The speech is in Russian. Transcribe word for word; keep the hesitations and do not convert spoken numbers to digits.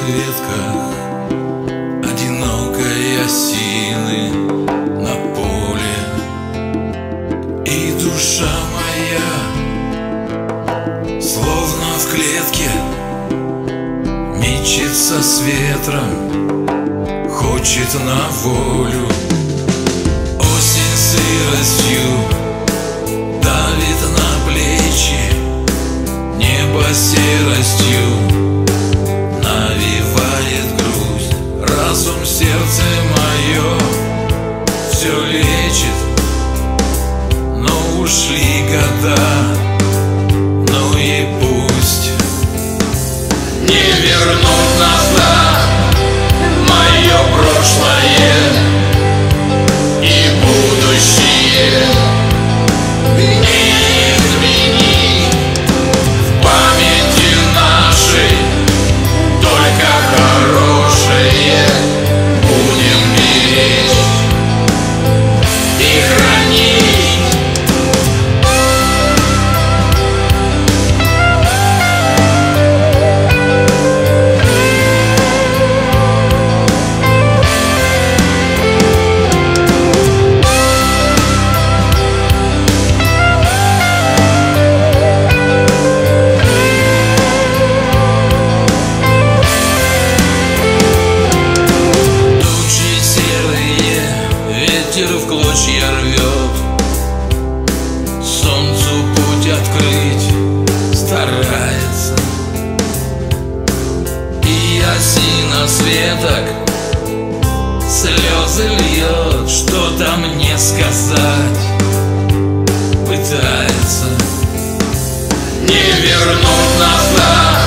ветках одинокой осины на поле, и душа моя, словно в клетке, мечется с ветром, хочет на волю. Осень сыростью давит на плечи, небо серостью навевает грусть. Разум, сердце мое все лечит, но ушли года, ну и пусть. Не вернуть назад мое прошлое и будущее. Не измени в памяти нашей только хорошее. Будем беречь и хранить. Ветер в клочья рвет, солнцу путь открыть старается, и осина с веток слезы льет, что-то мне сказать пытается. Не вернуть назад